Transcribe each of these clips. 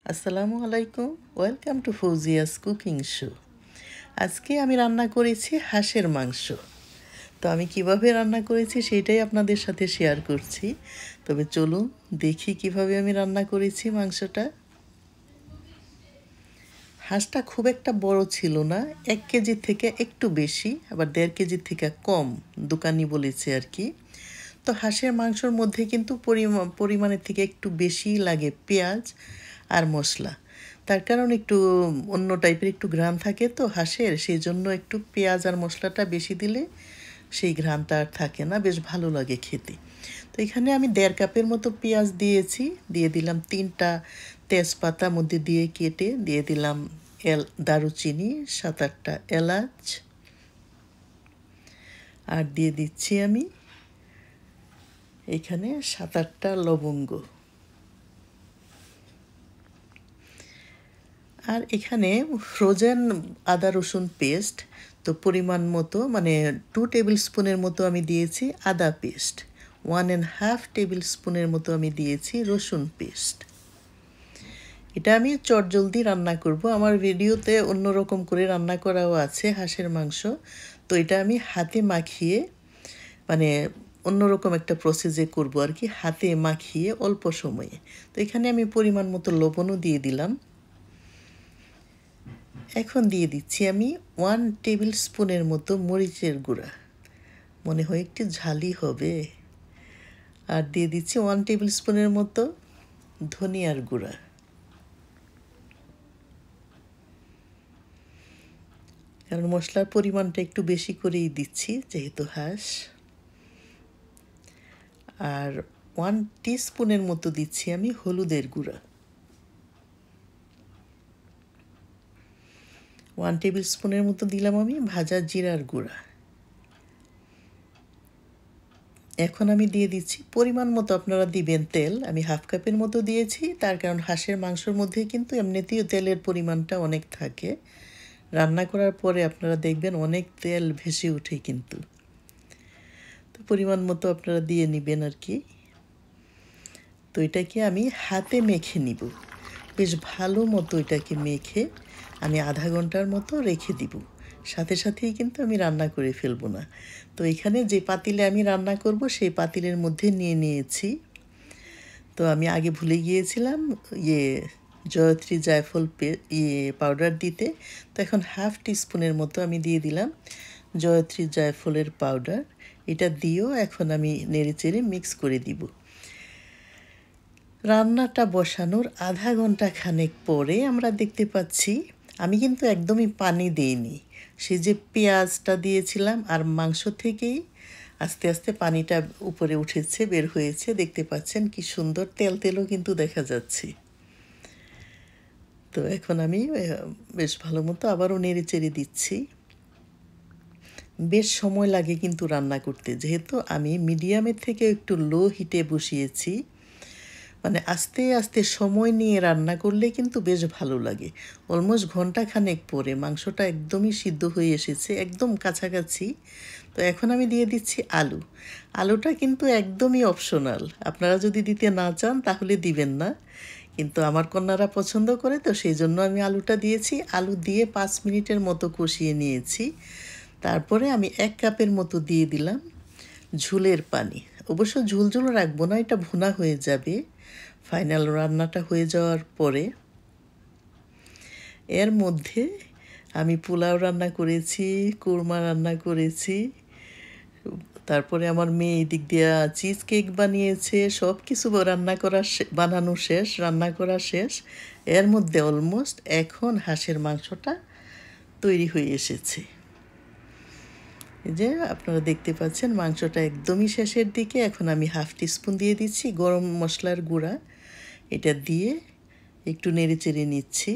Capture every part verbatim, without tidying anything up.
আসসালামু আলাইকুম, welcome to Fouzia's cooking show. আজকে আমি রান্না করেছি হাঁসের মাংস। তো আমি কিভাবে রান্না করেছি সেটাই আপনাদের সাথে শেয়ার করছি। তবে চলুন দেখি কিভাবে আমি রান্না করেছি মাংসটা। হাঁসটা খুব একটা বড় ছিল না, এক কেজি থেকে একটু বেশি, আবার দেড় কেজির থেকে কম, দোকানি বলেছে আর কি। তো হাঁসের মাংসর মধ্যে কিন্তু পরিমাণের থেকে একটু বেশি লাগে পেঁয়াজ আর মশলা। তার কারণ একটু অন্য টাইপের একটু ঘ্রাণ থাকে তো হাঁসের, সেই জন্য একটু পেঁয়াজ আর মশলাটা বেশি দিলে সেই ঘ্রাণটা আর থাকে না, বেশ ভালো লাগে খেতে। তো এখানে আমি দেড় কাপের মতো পেঁয়াজ দিয়েছি, দিয়ে দিলাম তিনটা তেজপাতা মধ্যে দিয়ে কেটে, দিয়ে দিলাম এল দারুচিনি, সাত আটটা এলাচ, আর দিয়ে দিচ্ছি আমি এখানে সাত আটটা লবঙ্গ। আর এখানে ফ্রোজেন আদা রসুন পেস্ট, তো পরিমাণ মতো মানে টু টেবিল স্পুনের মতো আমি দিয়েছি আদা paste, one and half table স্পুনের মতো আমি দিয়েছি রসুন পেস্ট। এটা আমি চটজলদি রান্না করব। আমার ভিডিওতে অন্যরকম করে রান্না করাও আছে হাঁসের মাংস, তো এটা আমি হাতে মাখিয়ে মানে অন্যরকম একটা প্রসেসে করব আর কি, হাতে মাখিয়ে অল্প সময়ে। তো এখানে আমি পরিমাণ মতো লবণও দিয়ে দিলাম। এখন দিয়ে দিচ্ছি আমি ওয়ান টেবিল স্পুনের মতো মরিচের গুঁড়া, মনে হয় একটু ঝালই হবে। আর দিয়ে দিচ্ছি ওয়ান টেবিল স্পুনের মতো ধনিয়ার গুঁড়া। কারণ মশলার পরিমাণটা একটু বেশি করেই দিচ্ছি যেহেতু হাঁস। আর ওয়ান টিস্পুনের মতো দিচ্ছি আমি হলুদের গুঁড়া, ওয়ান টেবিল স্পুনের মতো দিলাম আমি ভাজা জিরার গুঁড়া। এখন আমি দিয়ে দিচ্ছি পরিমাণ মতো, আপনারা দিবেন তেল, আমি হাফ কাপের মতো দিয়েছি, তার কারণ হাঁসের মাংসর মধ্যে কিন্তু এমনিতেও তেলের পরিমাণটা অনেক থাকে, রান্না করার পরে আপনারা দেখবেন অনেক তেল ভেসে ওঠে কিন্তু। তো পরিমাণ মতো আপনারা দিয়ে নেবেন আর কি। তো এটাকে আমি হাতে মেখে নিব, বেশ ভালো মতো এটাকে মেখে আমি আধা ঘন্টার মতো রেখে দিব। সাথে সাথেই কিন্তু আমি রান্না করে ফেলবো না। তো এখানে যে পাতিলে আমি রান্না করব সেই পাতিলের মধ্যে নিয়ে নিয়েছি। তো আমি আগে ভুলে গিয়েছিলাম ইয়ে জয়ত্রী জায়ফল ইয়ে পাউডার দিতে, তো এখন হাফ টিস্পুনের মতো আমি দিয়ে দিলাম জয়ত্রী জায়ফলের পাউডার। এটা দিয়েও এখন আমি নেড়েচেড়ে মিক্স করে দিব। রান্নাটা বসানোর আধা ঘন্টা খানেক পরে আমরা দেখতে পাচ্ছি আমি কিন্তু একদমই পানি দিইনি, সে যে পেঁয়াজটা দিয়েছিলাম আর মাংস থেকেই আস্তে আস্তে পানিটা উপরে উঠেছে, বের হয়েছে, দেখতে পাচ্ছেন কি সুন্দর তেল তেলও কিন্তু দেখা যাচ্ছে। তো এখন আমি বেশ ভালো মতো আবারও নেড়ে চেড়ে দিচ্ছি। বেশ সময় লাগে কিন্তু রান্না করতে, যেহেতু আমি মিডিয়ামের থেকে একটু লো হিটে বসিয়েছি, মানে আস্তে আস্তে সময় নিয়ে রান্না করলে কিন্তু বেশ ভালো লাগে। অলমোস্ট ঘন্টাখানেক পরে মাংসটা একদমই সিদ্ধ হয়ে এসেছে, একদম কাছাকাছি। তো এখন আমি দিয়ে দিচ্ছি আলু। আলুটা কিন্তু একদমই অপশনাল, আপনারা যদি দিতে না চান তাহলে দিবেন না, কিন্তু আমার কন্যারা পছন্দ করে তো সেই জন্য আমি আলুটা দিয়েছি। আলু দিয়ে পাঁচ মিনিটের মতো কষিয়ে নিয়েছি। তারপরে আমি এক কাপের মতো দিয়ে দিলাম ঝোলের পানি। অবশ্য ঝোল ঝোল রাখবো না, এটা ভুনা হয়ে যাবে ফাইনাল রান্নাটা হয়ে যাওয়ার পরে। এর মধ্যে আমি পোলাও রান্না করেছি, কোরমা রান্না করেছি, তারপরে আমার মেয়ে এদিক দিয়ে চিজ কেক বানিয়েছে, সব কিছু রান্না করা বানানো শেষ, রান্না করা শেষ। এর মধ্যে অলমোস্ট এখন হাঁসের মাংসটা তৈরি হয়ে এসেছে। এই যে আপনারা দেখতে পাচ্ছেন মাংসটা একদমই শেষের দিকে। এখন আমি হাফ টিস্পুন দিয়ে দিচ্ছি গরম মশলার গুঁড়া, এটা দিয়ে একটু নেড়ে চেড়ে নিচ্ছি।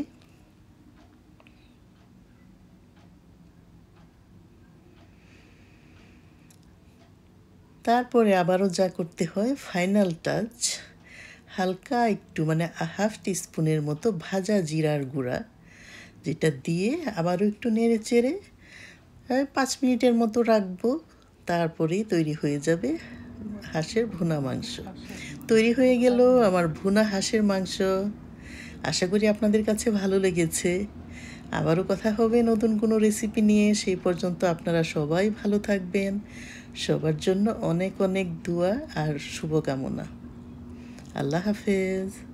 তারপরে আবারও যা করতে হয় ফাইনাল টাচ, হালকা একটু মানে হাফ টিস্পুনের মতো ভাজা জিরার গুঁড়া, যেটা দিয়ে আবারও একটু নেড়ে চেড়ে পাঁচ মিনিটের মতো রাখবো। তারপরেই তৈরি হয়ে যাবে হাঁসের ভুনা মাংস। তৈরি হয়ে গেল আমার ভুনা হাঁসের মাংস। আশা করি আপনাদের কাছে ভালো লেগেছে। আবারও কথা হবে নতুন কোনো রেসিপি নিয়ে। সেই পর্যন্ত আপনারা সবাই ভালো থাকবেন। সবার জন্য অনেক অনেক দোয়া আর শুভকামনা। আল্লাহ হাফেজ।